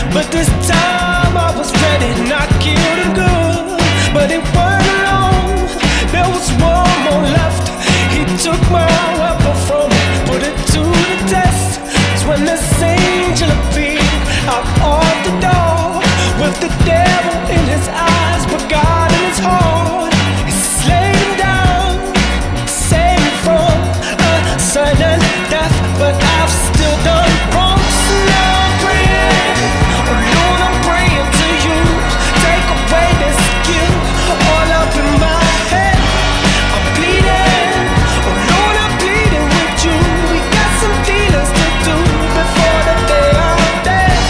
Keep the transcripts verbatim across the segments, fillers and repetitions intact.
but this time I was ready, not killed and good. But it wasn't long, there was one more left. He took my weapon from me, put it to the test. It's when this angel appeared out of the door, with the devil in his eyes, but God in his heart. He slayed him down, saved me from a sudden death, but I've still done wrong. So now I'm praying, oh Lord, I'm praying to you. Take away this guilt all up in my head. I'm bleeding, oh Lord, I'm bleeding with you. We got some dealings to do before the day I'm dead.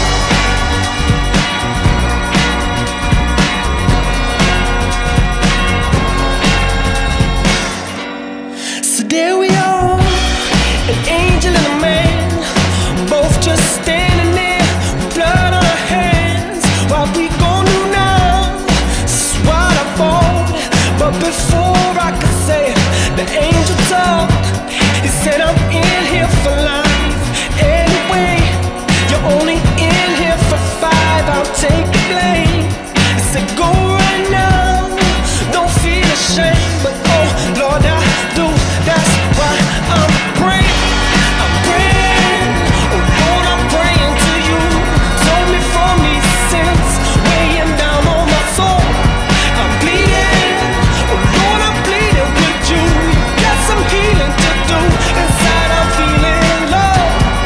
So there we are, an angel and a man, both just standing there with blood on our hands. What we gon' do now? This is what I thought, but before I could say it, the angel talked. He said, I'm in here for life anyway. You're only in here for five, I'll take the blame. He said, go right now, don't feel ashamed, but oh Lord, I do. That's why I'm praying, I'm praying, oh Lord, I'm praying to you. Told me from these sins weighing down on my soul. I'm bleeding, oh Lord, I'm bleeding with you. Got some healing to do, inside I'm feeling low.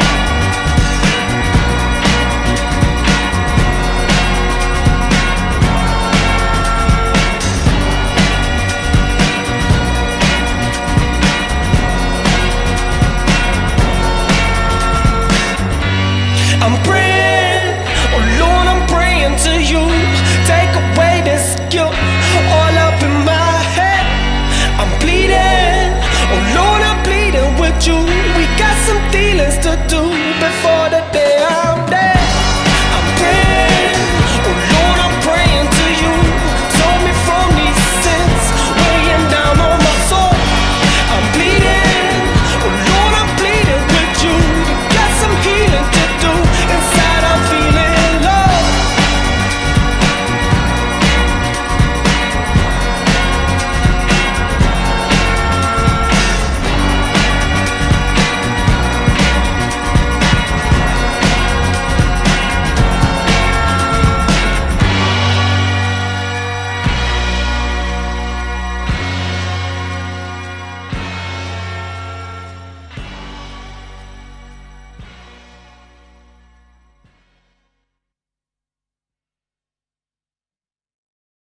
I'm praying, oh Lord, I'm praying to you. Take away this guilt all up in my head. I'm bleeding, oh Lord, I'm bleeding with you. We got some dealings to do